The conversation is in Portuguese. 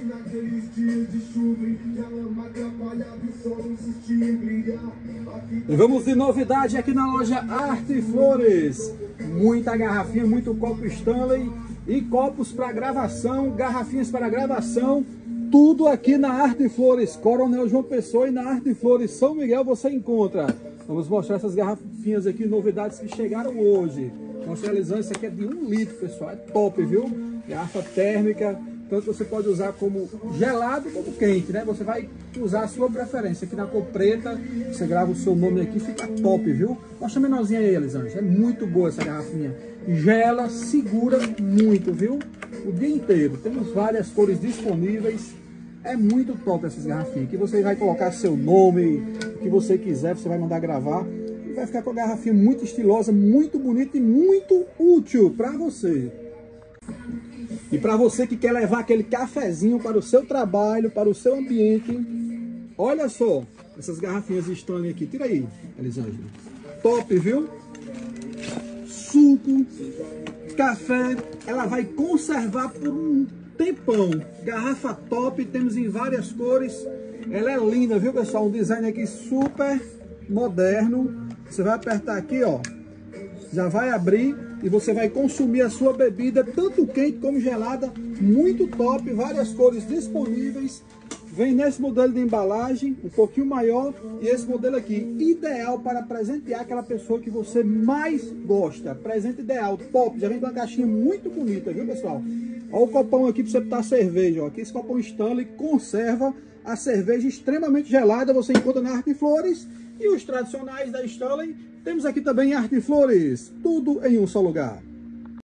E vamos de novidade aqui na loja Arte Flores. Muita garrafinha, muito copo Stanley e copos para gravação, garrafinhas para gravação. Tudo aqui na Arte Flores, Coronel João Pessoa, e na Arte Flores São Miguel você encontra. Vamos mostrar essas garrafinhas aqui, novidades que chegaram hoje. Nós realizamos, isso aqui é de 1 litro, pessoal, é top, viu? Garrafa térmica, tanto você pode usar como gelado como quente, né? Você vai usar a sua preferência. Aqui na cor preta, você grava o seu nome aqui, fica top, viu? Mostra a menorzinha aí, Elisângela, é muito boa essa garrafinha. Gela, segura muito, viu? O dia inteiro. Temos várias cores disponíveis. É muito top essas garrafinhas. Aqui você vai colocar seu nome, o que você quiser, você vai mandar gravar. E vai ficar com a garrafinha muito estilosa, muito bonita e muito útil para você. E para você que quer levar aquele cafezinho para o seu trabalho, para o seu ambiente, olha só essas garrafinhas Stanley aqui. Tira aí, Elisângela. Top, viu? Suco, café, ela vai conservar por um tempão. Garrafa top, temos em várias cores. Ela é linda, viu, pessoal? Um design aqui super moderno. Você vai apertar aqui, ó. Já vai abrir e você vai consumir a sua bebida, tanto quente como gelada. Muito top, várias cores disponíveis. Vem nesse modelo de embalagem, um pouquinho maior, e esse modelo aqui, ideal para presentear aquela pessoa que você mais gosta. Presente ideal, top, já vem com uma caixinha muito bonita, viu, pessoal? Olha o copão aqui para você botar cerveja, ó. Aqui esse copão Stanley conserva a cerveja extremamente gelada, você encontra na Arte Flores. E os tradicionais da Stanley, temos aqui também Arte Flores, tudo em um só lugar.